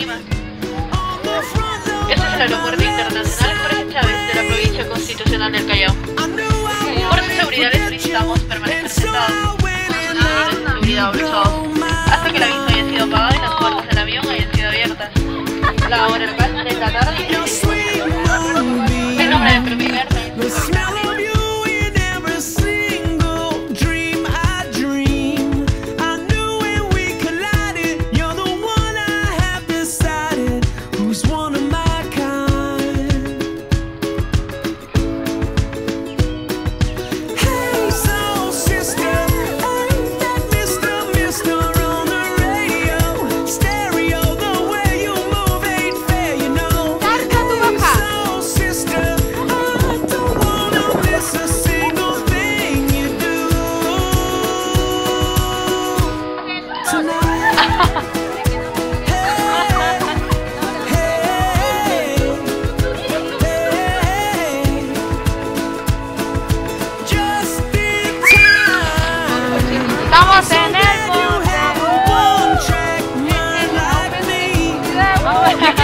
Lima. Este es el aeropuerto internacional Jorge Chávez de la provincia constitucional del Callao. Por su seguridad les solicitamos permanecer sentados con sus cinturones de seguridad abrazados hasta que el aviso haya sido apagado y las puertas del avión hayan sido abiertas. La hora local es la tarde y 35 minutos. Mi nombre es Primer. Estamos en el